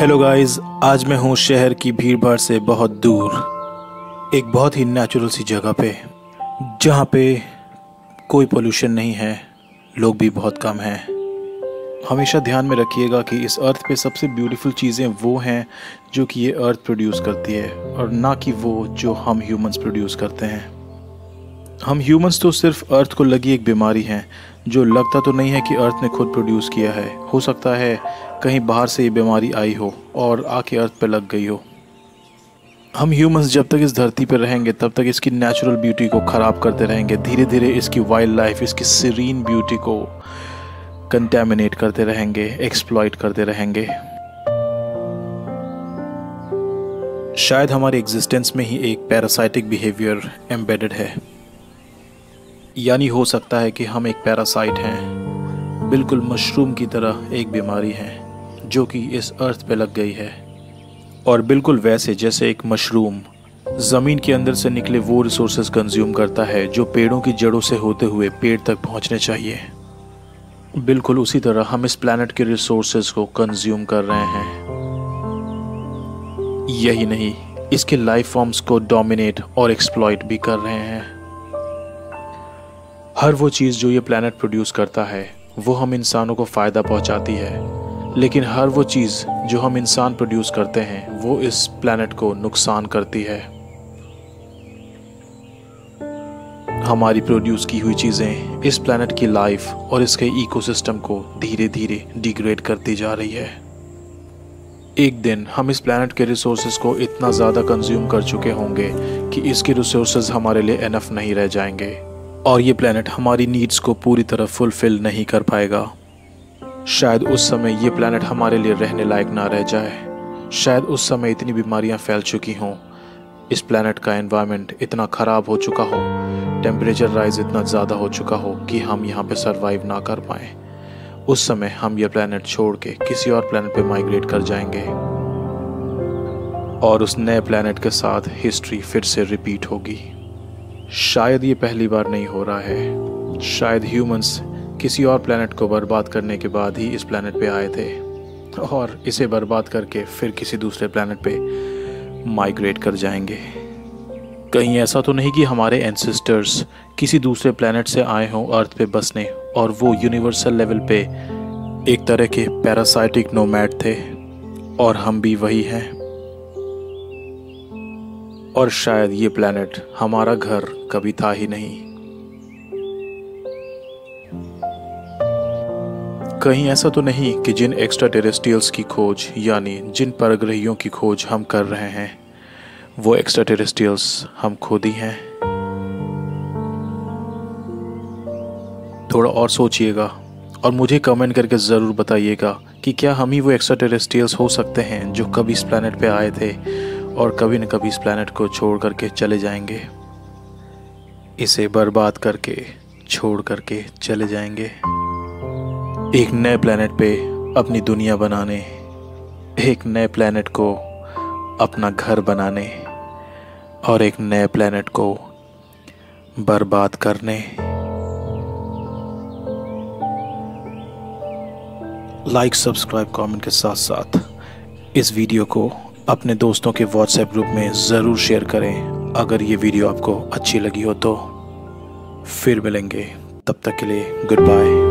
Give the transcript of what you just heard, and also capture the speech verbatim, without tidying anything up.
Hello guys, आज मैं हूँ शहर की भीड़ भाड़ से बहुत दूर, एक बहुत ही नेचुरल सी जगह पे, जहाँ पे कोई पोल्यूशन नहीं है, लोग भी बहुत कम हैं। हमेशा ध्यान में रखिएगा कि इस अर्थ पे सबसे ब्यूटीफुल चीज़ें वो हैं जो कि ये अर्थ प्रोड्यूस करती है, और ना कि वो जो हम ह्यूमंस प्रोड्यूस करते हैं। हम ह्यूमंस तो सिर्फ अर्थ को लगी एक बीमारी हैं, जो लगता तो नहीं है कि अर्थ ने खुद प्रोड्यूस किया है। हो सकता है कहीं बाहर से ये बीमारी आई हो और आके अर्थ पे लग गई हो। हम ह्यूमंस जब तक इस धरती पर रहेंगे तब तक इसकी नेचुरल ब्यूटी को ख़राब करते रहेंगे। धीरे धीरे इसकी वाइल्ड लाइफ, इसकी सीरीन ब्यूटी को कंटेमिनेट करते रहेंगे, एक्सप्लॉइट करते रहेंगे। शायद हमारे एग्जिस्टेंस में ही एक पैरासाइटिक बिहेवियर एम्बेडेड है, यानी हो सकता है कि हम एक पैरासाइट हैं, बिल्कुल मशरूम की तरह एक बीमारी है जो कि इस अर्थ पे लग गई है। और बिल्कुल वैसे जैसे एक मशरूम ज़मीन के अंदर से निकले वो रिसोर्सेज कंज्यूम करता है जो पेड़ों की जड़ों से होते हुए पेड़ तक पहुंचने चाहिए, बिल्कुल उसी तरह हम इस प्लैनेट के रिसोर्सेज को कंज्यूम कर रहे हैं। यही नहीं, इसके लाइफ फॉर्म्स को डोमिनेट और एक्सप्लॉइट भी कर रहे हैं। हर वो चीज़ जो ये प्लैनेट प्रोड्यूस करता है वो हम इंसानों को फ़ायदा पहुंचाती है, लेकिन हर वो चीज़ जो हम इंसान प्रोड्यूस करते हैं वो इस प्लैनेट को नुकसान करती है। हमारी प्रोड्यूस की हुई चीज़ें इस प्लैनेट की लाइफ और इसके इकोसिस्टम को धीरे धीरे डिग्रेड करती जा रही है। एक दिन हम इस प्लैनेट के रिसोर्सेज को इतना ज़्यादा कंज्यूम कर चुके होंगे कि इसके रिसोर्सेज हमारे लिए एनफ नहीं रह जाएंगे, और ये प्लैनेट हमारी नीड्स को पूरी तरह फुलफिल नहीं कर पाएगा। शायद उस समय ये प्लैनेट हमारे लिए रहने लायक ना रह जाए। शायद उस समय इतनी बीमारियां फैल चुकी हों, इस प्लैनेट का एनवायरनमेंट इतना ख़राब हो चुका हो, टेम्परेचर राइज इतना ज़्यादा हो चुका हो कि हम यहाँ पे सरवाइव ना कर पाएँ। उस समय हम ये प्लैनेट छोड़ के किसी और प्लैनेट पे माइग्रेट कर जाएंगे, और उस नए प्लैनेट के साथ हिस्ट्री फिर से रिपीट होगी। शायद ये पहली बार नहीं हो रहा है। शायद ह्यूमंस किसी और प्लैनेट को बर्बाद करने के बाद ही इस प्लैनेट पे आए थे, और इसे बर्बाद करके फिर किसी दूसरे प्लैनेट पे माइग्रेट कर जाएंगे। कहीं ऐसा तो नहीं कि हमारे एंसेस्टर्स किसी दूसरे प्लैनेट से आए हों अर्थ पे बसने, और वो यूनिवर्सल लेवल पे एक तरह के पैरासाइटिक नोमैड थे, और हम भी वही हैं। और शायद ये प्लैनेट हमारा घर कभी था ही नहीं। कहीं ऐसा तो नहीं कि जिन एक्स्ट्रा टेरेस्ट्रियल्स की खोज, यानी जिन परग्रहियों की खोज हम कर रहे हैं, वो एक्स्ट्रा टेरेस्ट्रियल्स हम खुद ही हैं। थोड़ा और सोचिएगा और मुझे कमेंट करके ज़रूर बताइएगा कि क्या हम ही वो एक्स्ट्रा टेरेस्ट्रियल्स हो सकते हैं जो कभी इस प्लैनेट पे आए थे और कभी न कभी इस प्लैनेट को छोड़ करके चले जाएंगे, इसे बर्बाद करके छोड़ करके चले जाएंगे, एक नए प्लैनेट पे अपनी दुनिया बनाने, एक नए प्लैनेट को अपना घर बनाने, और एक नए प्लैनेट को बर्बाद करने। लाइक, सब्सक्राइब, कमेंट के साथ साथ इस वीडियो को अपने दोस्तों के व्हाट्सएप ग्रुप में ज़रूर शेयर करें अगर ये वीडियो आपको अच्छी लगी हो तो। फिर मिलेंगे, तब तक के लिए गुड बाय।